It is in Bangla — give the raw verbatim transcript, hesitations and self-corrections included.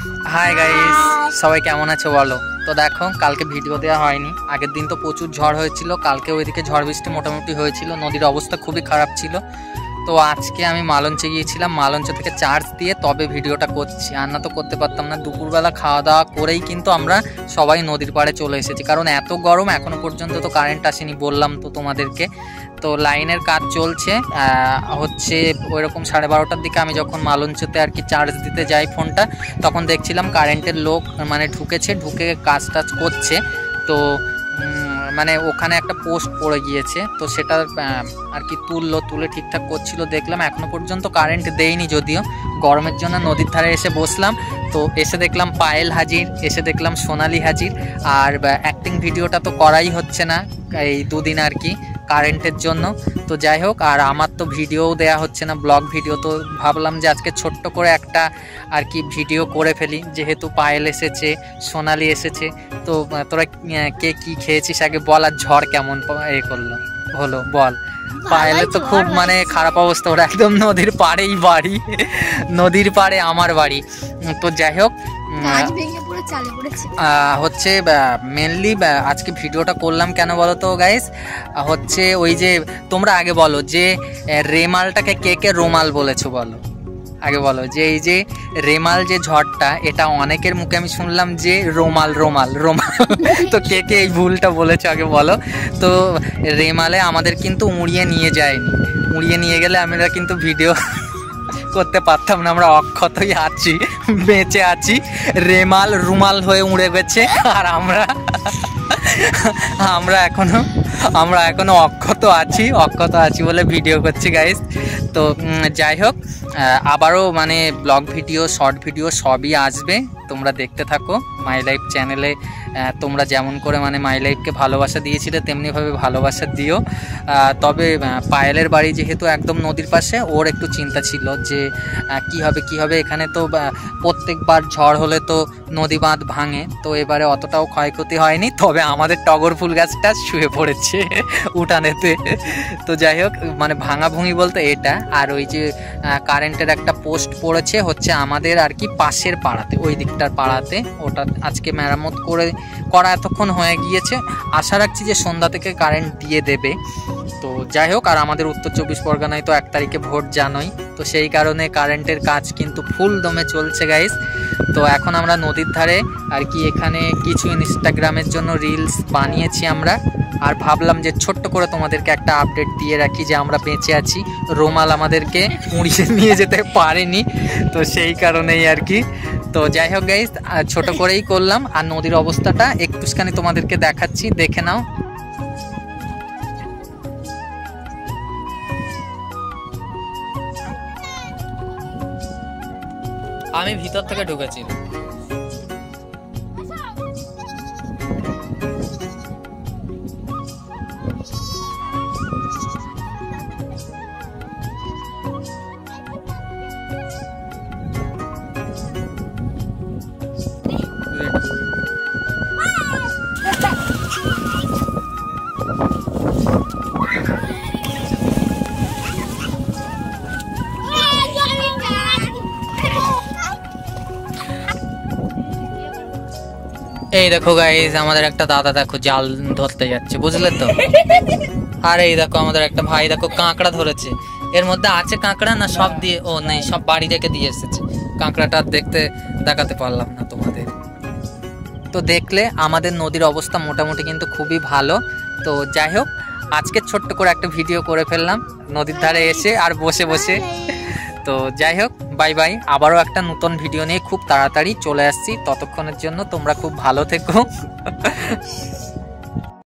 হাই গাইস, সবাই কেমন আছে বলো। তো দেখো, কালকে ভিডিও দেওয়া হয়নি। আগের দিন তো প্রচুর ঝড় হয়েছিল, কালকে ওইদিকে ঝড় বৃষ্টি মোটামুটি হয়েছিল, নদীর অবস্থা খুবই খারাপ ছিল। তো আজকে আমি মালঞ্চে গিয়েছিলাম, মালঞ্চ থেকে চার্জ দিয়ে তবে ভিডিওটা করছি, আর না তো করতে পারতাম না। দুপুরবেলা খাওয়া দাওয়া করেই কিন্তু আমরা সবাই নদীর পাড়ে চলে এসেছি, কারণ এত গরম। এখনো পর্যন্ত তো কারেন্ট আসেনি, বললাম তো তোমাদেরকে। তো লাইনের কাজ চলছে হচ্ছে। ওইরকম সাড়ে বারোটার দিকে আমি যখন মালঞ্চতে আর কি চার্জ দিতে যাই ফোনটা, তখন দেখছিলাম কারেন্টের লোক মানে ঢুকেছে, ঢুকে কাজ টাজ করছে। তো মানে ওখানে একটা পোস্ট পড়ে গিয়েছে, তো সেটা আর কি তুললো, তুলে ঠিকঠাক করছিল দেখলাম। এখনো পর্যন্ত কারেন্ট দেয়নি, যদিও গরমের জন্য নদীর ধারে এসে বসলাম। তো এসে দেখলাম পায়েল হাজির, এসে দেখলাম সোনালি হাজির। আর অ্যাক্টিং ভিডিওটা তো করাই হচ্ছে না এই দুদিন আর কি, কারেন্টের জন্য। তো যাই হোক, আর আমার তো ভিডিওও দেয়া হচ্ছে না, ব্লগ ভিডিও। তো ভাবলাম যে আজকে ছোট্ট করে একটা আর কি ভিডিও করে ফেলি, যেহেতু পায়েল এসেছে, সোনালি এসেছে। তো তোরা কে কি খেয়েছিস আগে বল, আর ঝড় কেমন এ করলো হলো বল। পায়েলের তো খুব মানে খারাপ অবস্থা, ওরা একদম নদীর পাড়েই বাড়ি, নদীর পাড়ে আমার বাড়ি। তো যাই হোক, হচ্ছে মেনলি আজকে ভিডিওটা করলাম কেন বলো তো গাইস, হচ্ছে ওই যে তোমরা আগে বলো যে রেমালটাকে কে কে রোমাল বলেছো বলো, আগে বলো যে এই যে রেমাল যে ঝড়টা, এটা অনেকের মুখে আমি শুনলাম যে রোমাল রোমাল রোমাল তো কে কে এই ভুলটা বলেছো আগে বলো। তো রেমালে আমাদের কিন্তু উড়িয়ে নিয়ে যায়নি, উড়িয়ে নিয়ে গেলে আমরা কিন্তু ভিডিও করতে পারতাম না, আমরা অক্ষতই আছি, বেঁচে আছি। রেমাল রুমাল হয়ে উড়ে গেছে, আর আমরা আমরা এখনো আমরা এখনো অক্ষত আছি, অক্ষত আছি বলে ভিডিও করছি গাইস। তো যাই হোক, আবারও মানে ব্লগ ভিডিও, শর্ট ভিডিও সবই আসবে, তোমরা দেখতে থাকো মাই লাইফ চ্যানেলে। তোমরা যেমন করে মানে মাই লাইফকে ভালোবাসা দিয়েছিলে, তেমনিভাবে ভালোবাসা দিও। তবে পায়েলের বাড়ি যেহেতু একদম নদীর পাশে, ওর একটু চিন্তা ছিল যে কি হবে কি হবে। এখানে তো প্রত্যেকবার ঝড় হলে তো নদী বাঁধ ভাঙে, তো এবারে অতটাও ক্ষয়ক্ষতি হয়নি। তবে আমাদের টগর ফুল গাছটা শুয়ে পড়েছে উঠানেতে। তো যাই হোক, মানে ভাঙা ভুঙি বলতে এটা। আর ওই যে কারেন্টের একটা পোস্ট পড়েছে হচ্ছে আমাদের আর কি পাশের পাড়াতে, ওই দিকটার পাড়াতে, ওটা আজকে মেরামত করে করা এতক্ষণ হয়ে গিয়েছে। আশা রাখছি যে সন্ধ্যা থেকে কারেন্ট দিয়ে দেবে। তো যাই হোক, আর আমাদের উত্তর চব্বিশ পরগনায় তো এক তারিখে ভোট জানোই, তো সেই কারণে কারেন্টের কাজ কিন্তু ফুল দমে চলছে গাইস। তো এখন আমরা নদীর ধারে আর কি, এখানে কিছু ইনস্টাগ্রামের জন্য রিলস বানিয়েছি আমরা, আর ভাবলাম যে ছোট্ট করে তোমাদেরকে একটা আপডেট দিয়ে রাখি যে আমরা বেঁচে আছি, রোমাল আমাদেরকে উড়িয়ে নিয়ে যেতে পারেনি। তো সেই কারণেই আর কি। তো যাই হোক গাইস, ছোট করেই করলাম। আর নদীর অবস্থাটা একটুখানি তোমাদেরকে দেখাচ্ছি, দেখে নাও। আমি ভিতর থেকে ঢুকেছি। এই দেখো গাইস, আমাদের একটা দাদা দেখো জাল ধরতে যাচ্ছে, বুঝলে তো। আর এই দেখো আমাদের একটা ভাই দেখো কাঁকড়া ধরেছে। এর মধ্যে আছে কাঁকড়া না সব দিয়ে, ও নেই, সব বাড়ি থেকে দিয়ে এসেছে। কাঁকড়াটা দেখতে দেখাতে পারলাম না তোমাদের। তো দেখলে আমাদের নদীর অবস্থা মোটামুটি কিন্তু খুবই ভালো। তো যাই হোক, আজকে ছোট্ট করে একটা ভিডিও করে ফেললাম নদীর ধারে এসে আর বসে বসে। তো যাই হোক, বাই বাই। আবারও একটা নতুন ভিডিও নিয়ে খুব তাড়াতাড়ি চলে আসছি, ততক্ষণের জন্য তোমরা খুব ভালো থেকো।